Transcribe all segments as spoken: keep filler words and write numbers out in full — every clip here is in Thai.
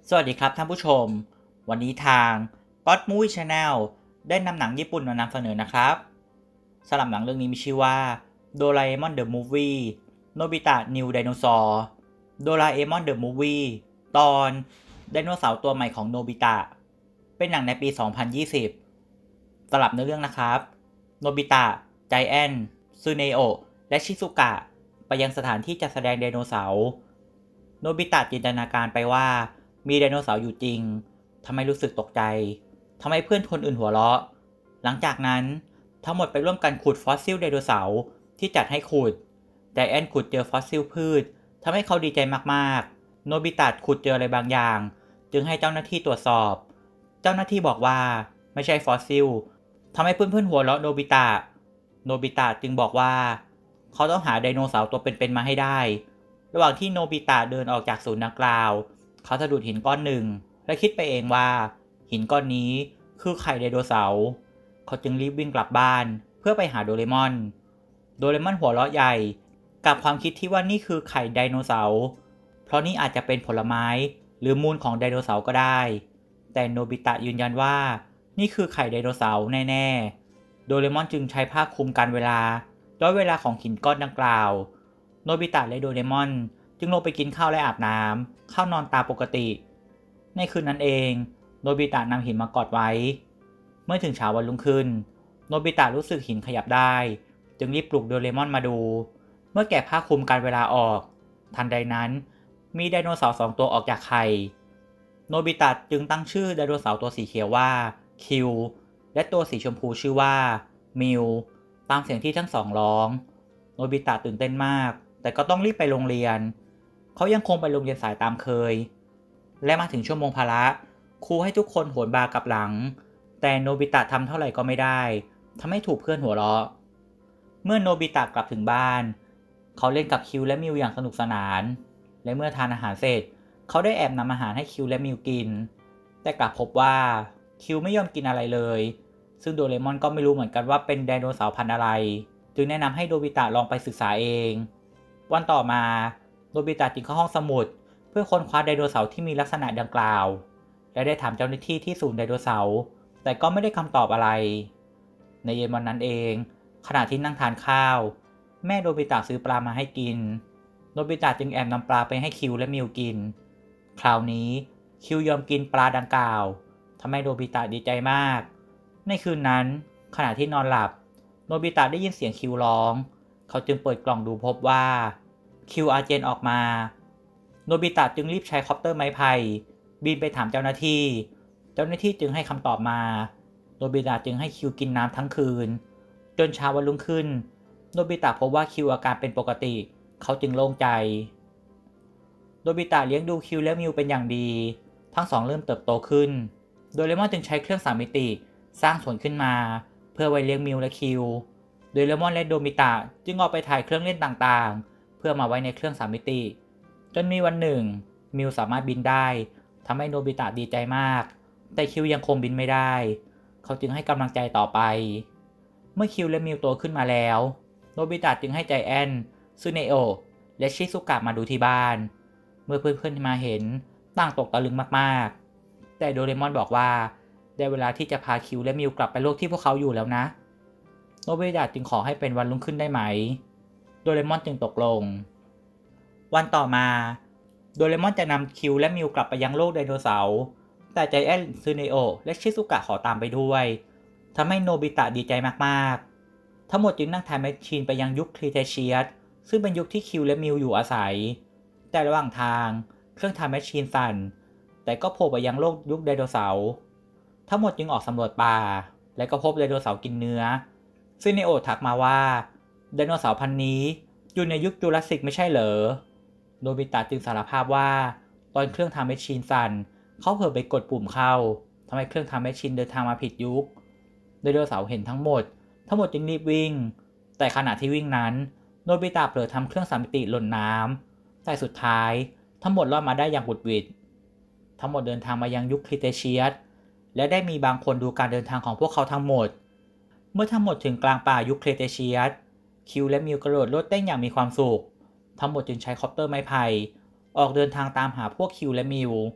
สวัสดีครับท่านผู้ชมวันนี้ทาง God Movie Channel ได้นำหนังญี่ปุ่นมานำเสนอนะครับสำหรับหนังเรื่องนี้มีชื่อว่าโดราเอมอน The Movie โนบิตะ New Dinosaur โดราเอมอน The Movie ตอนไดโนเสาร์ตัวใหม่ของโนบิตะเป็นหนังในปี สองพันยี่สิบ สำหรับเนื้อเรื่องนะครับโนบิตะ ไจแอนท์ ซึเนโอะ และชิซุกะไปยังสถานที่จัดแสดงไดโนเสาร์โนบิตะจินตนาการไปว่ามีไดโนเสาร์อยู่จริงทำให้รู้สึกตกใจทำให้เพื่อนคนอื่นหัวเราะหลังจากนั้นทั้งหมดไปร่วมกันขุดฟอสซิลไดโนเสาร์ที่จัดให้ขุดไจแอนท์ขุดเจอฟอสซิลพืชทำให้เขาดีใจมากๆโนบิตะขุดเจออะไรบางอย่างจึงให้เจ้าหน้าที่ตรวจสอบเจ้าหน้าที่บอกว่าไม่ใช่ฟอสซิลทำให้เพื่อนๆหัวเราะโนบิตะโนบิตะจึงบอกว่าเขาต้องหาไดโนเสาร์ตัวเป็นๆมาให้ได้ระหว่างที่โนบิตะเดินออกจากศูนย์ดังกล่าวเขาสะดุดหินก้อนหนึ่งและคิดไปเองว่าหินก้อนนี้คือไข่ไดโนเสาร์เขาจึงรีบวิ่งกลับบ้านเพื่อไปหาโดเรมอนโดเรมอนหัวเราะใหญ่กับความคิดที่ว่านี่คือไข่ไดโนเสาร์เพราะนี่อาจจะเป็นผลไม้หรือมูลของไดโนเสาร์ก็ได้แต่โนบิตะยืนยันว่านี่คือไข่ไดโนเสาร์แน่ๆโดเรมอนจึงใช้ผ้าคลุมกันเวลาย้อนเวลาของหินก้อนดังกล่าวโนบิตะและโดเรมอนจึงลงไปกินข้าวและอาบน้ำเข้านอนตามปกติในคืนนั้นเองโนบิตะนำหินมากอดไว้เมื่อถึงเช้าวันรุ่งขึ้นโนบิตะรู้สึกหินขยับได้จึงรีบปลุกโดเรมอนมาดูเมื่อแกะผ้าคลุมการเวลาออกทันใดนั้นมีไดโนเสาร์สองตัวออกจากไข่โนบิตะจึงตั้งชื่อไดโนเสาร์ตัวสีเขียวว่าคิวและตัวสีชมพูชื่อว่ามิวตามเสียงที่ทั้งสองร้องโนบิตะตื่นเต้นมากแต่ก็ต้องรีบไปโรงเรียนเขายังคงไปโรงเรียนสายตามเคยและมาถึงชั่วโมงพละครูให้ทุกคนโหนบาร์กลับหลังแต่โนบิตะทำเท่าไหร่ก็ไม่ได้ทำให้ถูกเพื่อนหัวเราะเมื่อโนบิตะกลับถึงบ้านเขาเล่นกับคิวและมิวอย่างสนุกสนานและเมื่อทานอาหารเสร็จเขาได้แอบนำอาหารให้คิวและมิวกินแต่กลับพบว่าคิวไม่ยอมกินอะไรเลยซึ่งโดเรมอนก็ไม่รู้เหมือนกันว่าเป็นไดโนเสาร์พันธุ์อะไรจึงแนะนำให้โนบิตะลองไปศึกษาเองวันต่อมาโนบิตะจึงเข้าห้องสมุดเพื่อค้นคว้าไดโนเสาร์ที่มีลักษณะดังกล่าวและได้ถามเจ้าหน้าที่ที่ศูนย์ไดโนเสาร์แต่ก็ไม่ได้คำตอบอะไรในเย็นวันนั้นเองขณะที่นั่งทานข้าวแม่โนบิตะซื้อปลามาให้กินโนบิตะจึงแอบนำปลาไปให้คิวและมิวกินคราวนี้คิวยอมกินปลาดังกล่าวทำให้โนบิตะดีใจมากในคืนนั้นขณะที่นอนหลับโนบิตะได้ยินเสียงคิวร้องเขาจึงเปิดกล่องดูพบว่าคิวอาเจียนออกมาโนบิตะจึงรีบใช้คอปเตอร์ไม้ไผ่บินไปถามเจ้าหน้าที่เจ้าหน้าที่จึงให้คำตอบมาโนบิตะจึงให้คิวกินน้ำทั้งคืนจนเช้าวันรุ่งขึ้นโนบิตะพบว่าคิวอาการเป็นปกติเขาจึงโล่งใจโนบิตะเลี้ยงดูคิวและมิวเป็นอย่างดีทั้งสองเริ่มเติบโตขึ้นโดเรมอนจึงใช้เครื่องสามมิติสร้างสวนขึ้นมาเพื่อไว้เลี้ยงมิวและคิวโดเรมอนและโดมิตะจึงออกไปถ่ายเครื่องเล่นต่างๆเพื่อมาไว้ในเครื่องสามมิติจนมีวันหนึ่งมิวสามารถบินได้ทำให้โนบิตะดีใจมากแต่คิวยังคงบินไม่ได้เขาจึงให้กำลังใจต่อไปเมื่อคิวและมิวโตขึ้นมาแล้วโนบิตะจึงให้ใจแอนซึเนโอะและชิซุกะมาดูที่บ้านเมื่อเพื่อนๆมาเห็นต่างตกตะลึงมากๆแต่โดเรมอนบอกว่าได้เวลาที่จะพาคิวและมิวกลับไปโลกที่พวกเขาอยู่แล้วนะโนบิตะจึงขอให้เป็นวันรุ่งขึ้นได้ไหมโดเรมอนจึงตกลงวันต่อมาโดเรมอนจะนำคิวและมิวกลับไปยังโลกไดโนเสาร์แต่ใจแอนซึเนโอะและชิซุกะขอตามไปด้วยทำให้โนบิตะดีใจมากๆทั้งหมดจึงนั่งไทม์แมชชีนไปยังยุคครีเทเชียสซึ่งเป็นยุคที่คิวและมิวอยู่อาศัยแต่ระหว่างทางเครื่องไทม์แมชชีนสั่นแต่ก็โผล่ไปยังโลกยุคไดโนเสาร์ทั้งหมดจึงออกสำรวจป่าและก็พบไดโนเสาร์กินเนื้อซึเนโอะทักมาว่าไดโนเสาร์พันธุ์นี้อยู่ในยุคจูราสสิกไม่ใช่เหรอโนบิตะจึงสารภาพว่าตอนเครื่องไทม์แมชชีนสั่นเขาเผลอไปกดปุ่มเข้าทำให้เครื่องไทม์แมชชีนเดินทางมาผิดยุคไดโนเสาร์เห็นทั้งหมดทั้งหมดจึงรีบวิ่งแต่ขณะที่วิ่งนั้นโนบิตะเผลอทำเครื่องสามมิติหล่นน้ำแต่สุดท้ายทั้งหมดรอดมาได้อย่างบุดหวิดทั้งหมดเดินทางมายังยุคครีเทเชียสและได้มีบางคนดูการเดินทางของพวกเขาทั้งหมดเมื่อทั้งหมดถึงกลางป่ายุคครีเทเชียสคิวและมิวกระโดดโลดเต้นอย่างมีความสุขทั้งหมดจึงใช้คอปเตอร์ไม้ไผ่ออกเดินทางตามหาพวกคิวและมิวแ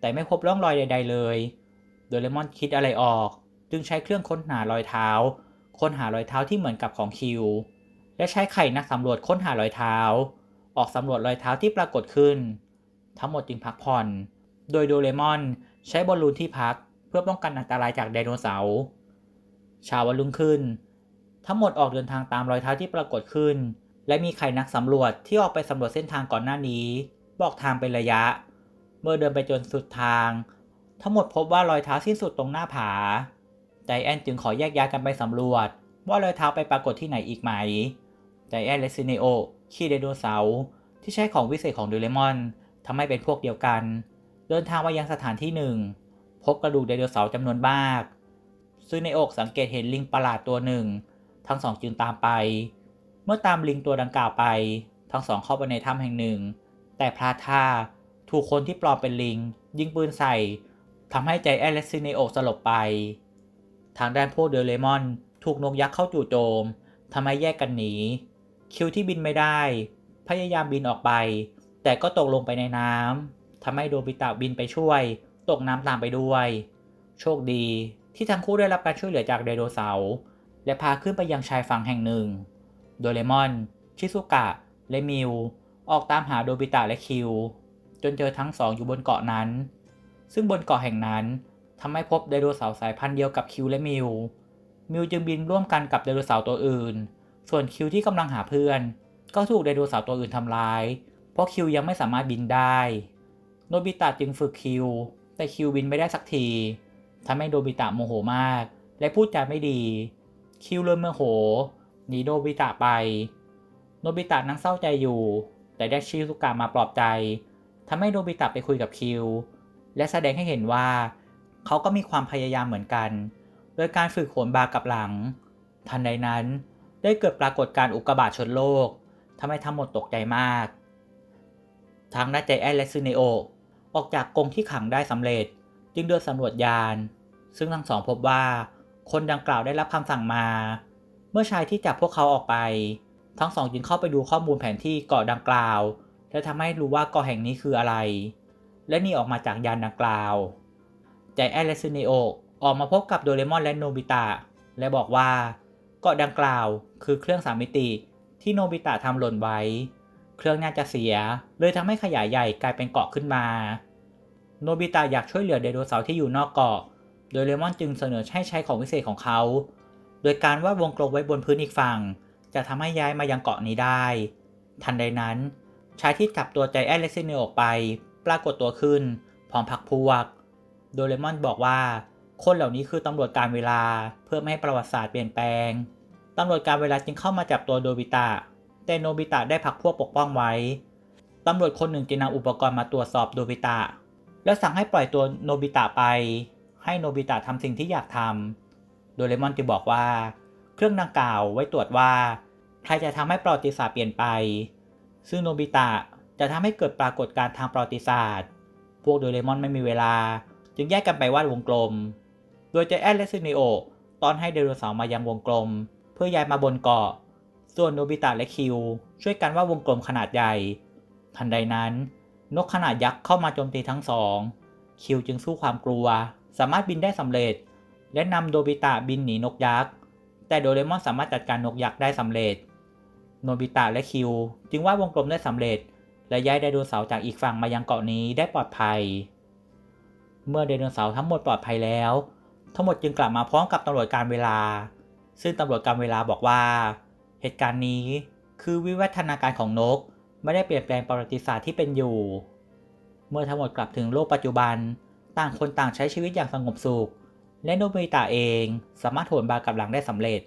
แต่ไม่พบร่องรอยใดๆเลยโดเรมอนคิดอะไรออกจึงใช้เครื่องค้นหารอยเท้าค้นหารอยเท้าที่เหมือนกับของคิวและใช้ไข่นักสำรวจค้นหารอยเท้าออกสำรวจรอยเท้าที่ปรากฏขึ้นทั้งหมดจึงพักผ่อนโดยโดเรมอนใช้บอลลูนที่พักเพื่อป้องกันอันตรายจากไดโนเสาร์เช้าวันรุ่งขึ้นทั้งหมดออกเดินทางตามรอยเท้าที่ปรากฏขึ้นและมีไข่นักสำรวจที่ออกไปสำรวจเส้นทางก่อนหน้านี้บอกทางเป็นระยะเมื่อเดินไปจนสุดทางทั้งหมดพบว่ารอยเท้าสิ้นสุดตรงหน้าผาใจแอนจึงขอแยกย้ายกันไปสำรวจว่ารอยเท้าไปปรากฏที่ไหนอีกไหมใจแอนและซิเนโอขี่ไดโนเสาร์ที่ใช้ของวิเศษของโดเรมอนทำให้เป็นพวกเดียวกันเดินทางมายังสถานที่หนึ่งพบกระดูกไดโนเสาร์จำนวนมากซิเนโอสังเกตเห็นลิงประหลาดตัวหนึ่งทั้งสองจึงตามไปเมื่อตามลิงตัวดังกล่าวไปทั้งสองเข้าไปในถ้ำแห่งหนึ่งแต่พลาดท่าถูกคนที่ปลอมเป็นลิงยิงปืนใส่ทำให้ใจแอนและซิเนโอสลบไปทางด้านพวกโดเรมอนถูกนกยักษ์เข้าจู่โจมทำให้แยกกันหนีคิวที่บินไม่ได้พยายามบินออกไปแต่ก็ตกลงไปในน้ำทำให้โดบิตะบินไปช่วยตกน้ำตามไปด้วยโชคดีที่ทั้งคู่ได้รับการช่วยเหลือจากไดโนเสาร์และพาขึ้นไปยังชายฝั่งแห่งหนึ่งโดเรมอนชิซุกะและมิวออกตามหาโดบิตะและคิวจนเจอทั้งสองอยู่บนเกาะนั้นซึ่งบนเกาะแห่งนั้นทำให้พบไดโนเสาร์สายพันธุ์เดียวกับคิวและมิวมิวจึงบินร่วมกันกับไดโนเสาร์ตัวอื่นส่วนคิวที่กำลังหาเพื่อนก็ถูกไดโนเสาร์ตัวอื่นทำร้ายเพราะคิวยังไม่สามารถบินได้โนบิตะจึงฝึกคิวแต่คิวบินไม่ได้สักทีทำให้โนบิตะโมโหมากและพูดจาไม่ดีคิวเริ่มโมโหหนีโนบิตะไปโนบิตะนั่งเศร้าใจอยู่แต่ได้ชิซุกะมาปลอบใจทำให้โนบิตะไปคุยกับคิวและแสดงให้เห็นว่าเขาก็มีความพยายามเหมือนกันโดยการฝึกโหนบาร์กับหลังทันใดนั้นได้เกิดปรากฏการณ์อุกกาบาตชนโลกทำให้ทั้งหมดตกใจมากทางด้านใจแอนและซึเนโอออกจากกรงที่ขังได้สำเร็จจึงเดินสำรวจยานซึ่งทั้งสองพบว่าคนดังกล่าวได้รับคำสั่งมาเมื่อชายที่จับพวกเขาออกไปทั้งสองจึงเข้าไปดูข้อมูลแผนที่เกาะดังกล่าวและทำให้รู้ว่าเกาะแห่งนี้คืออะไรและหนีออกมาจากยานดังกล่าวใจแอนและซึเนโอออกมาพบกับโดเรมอนและโนบิตะและบอกว่าเกาะดังกล่าวคือเครื่องสามมิติที่โนบิตะทำหล่นไว้เครื่องน่าจะเสียเลยทำให้ขยายใหญ่กลายเป็นเกาะขึ้นมาโนบิตะอยากช่วยเหลือไดโนเสาร์ที่อยู่นอกเกาะโดเรมอนจึงเสนอให้ใช้ของวิเศษของเขาโดยการวาดวงกลมไว้บนพื้นอีกฝั่งจะทำให้ย้ายมายังเกาะนี้ได้ทันใดนั้นชายที่จับตัวใจแอนและซิเนโอออกไปปรากฏตัวขึ้นพร้อมพรรคพวกโดเรมอนบอกว่าคนเหล่านี้คือตำรวจการเวลาเพื่อไม่ให้ประวัติศาสตร์เปลี่ยนแปลงตำรวจการเวลาจึงเข้ามาจับตัวโนบิตะแต่โนบิตะได้พรรคพวกปกป้องไว้ตำรวจคนหนึ่งจึงนำอุปกรณ์มาตรวจสอบโนบิตะและสั่งให้ปล่อยตัวโนบิตะไปให้โนบิตะทำสิ่งที่อยากทำโดเรมอนจึงบอกว่าเครื่องดังกล่าวไว้ตรวจว่าใครจะทำให้ประวัติศาสตร์เปลี่ยนไปซึ่งโนบิตะจะทำให้เกิดปรากฏการณ์ทางประวัติศาสตร์พวกโดเรมอนไม่มีเวลาจึงแยกกันไปวาดวงกลมโดยใจแอนและซึเนโอต้อนให้ไดโนเสาร์มายังวงกลมเพื่อย้ายมาบนเกาะส่วนโนบิตะและคิวช่วยกันวาดวงกลมขนาดใหญ่ทันใดนั้นนกขนาดยักษ์เข้ามาโจมตีทั้งสองคิวจึงสู้ความกลัวสามารถบินได้สำเร็จและนำโนบิตะบินหนีนกยักษ์แต่โดเรมอนสามารถจัดการนกยักษ์ได้สำเร็จโนบิตะและคิวจึงวาดวงกลมได้สำเร็จและย้ายไดโนเสาร์จากอีกฝั่งมายังเกาะนี้ได้ปลอดภัยเมื่อไดโนเสาร์ทั้งหมดปลอดภัยแล้วทั้งหมดจึงกลับมาพร้อมกับตำรวจการเวลาซึ่งตำรวจการเวลาบอกว่าเหตุการณ์นี้คือวิวัฒนาการของนกไม่ได้เปลี่ยนแปลงประวัติศาสตร์ที่เป็นอยู่เมื่อทั้งหมดกลับถึงโลกปัจจุบันต่างคนต่างใช้ชีวิตอย่างสงบสุขและโนบิตะเองสามารถโหนบาร์กับหลังได้สำเร็จ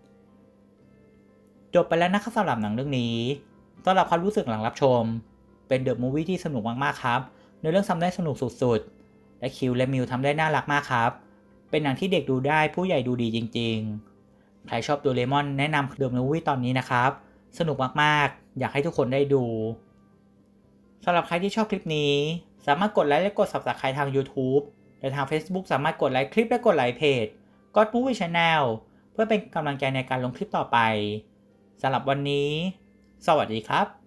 จบไปแล้วนะครับสำหรับหนังเรื่องนี้สำหรับความรู้สึกหลังรับชมเป็นเดอะมูฟวี่ที่สนุกมากๆครับในเรื่องทำได้สนุกสุดๆและคิวและมิวทำได้น่ารักมากครับเป็นหนังที่เด็กดูได้ผู้ใหญ่ดูดีจริงๆใครชอบโดเรมอนแนะนำเดอะมูฟวี่ตอนนี้นะครับสนุกมากๆอยากให้ทุกคนได้ดูสำหรับใครที่ชอบคลิปนี้สามารถกดไลค์และกด ซับสไครบ์ ทาง YouTube และทาง Facebook สามารถกดไลค์คลิปและกดไลค์เพจ God Movie Channel เพื่อเป็นกำลังใจในการลงคลิปต่อไปสำหรับวันนี้สวัสดีครับ